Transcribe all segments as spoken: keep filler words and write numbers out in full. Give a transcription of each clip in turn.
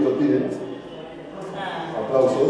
Víctor Piden. Aplausos.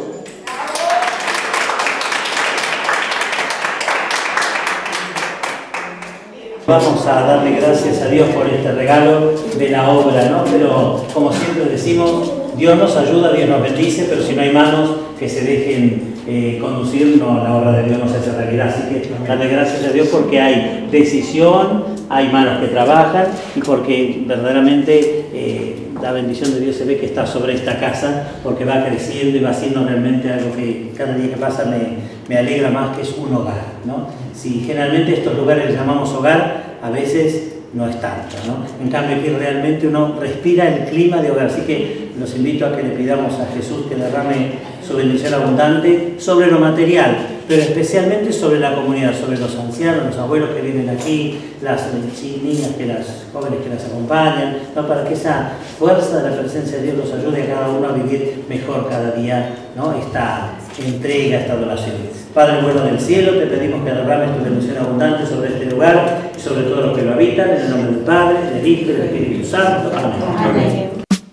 Vamos a darle gracias a Dios por este regalo de la obra, ¿no? Pero como siempre decimos, Dios nos ayuda, Dios nos bendice, pero si no hay manos que se dejen eh, conducir, no, la obra de Dios no se hace realidad. Así que darle gracias a Dios porque hay decisión, hay manos que trabajan y porque verdaderamente eh, la bendición de Dios se ve que está sobre esta casa porque va creciendo y va siendo realmente algo que cada día que pasa me, me alegra más, que es un hogar, ¿no? Si generalmente estos lugares les llamamos hogar, a veces no es tanto, ¿no? En cambio aquí realmente uno respira el clima de hogar, así que los invito a que le pidamos a Jesús que derrame su bendición abundante sobre lo material, pero especialmente sobre la comunidad, sobre los ancianos, los abuelos que viven aquí, las niñas, que las jóvenes que las acompañan, ¿no? Para que esa fuerza de la presencia de Dios los ayude a cada uno a vivir mejor cada día, ¿no? Esta entrega, esta adoración. Padre bueno del cielo, te pedimos que derrames tu bendición abundante sobre este lugar y sobre todos los que lo habitan, en el nombre del Padre, del Hijo y del Espíritu Santo. Amén. Amén.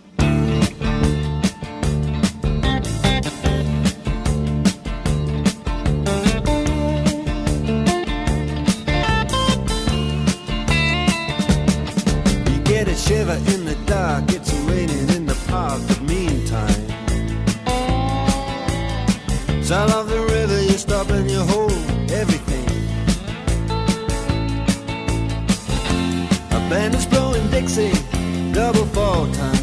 Shiver in the dark, it's raining in the park, but meantime sound of the river, you stop and you hold everything. A band is blowing Dixie, double fall time.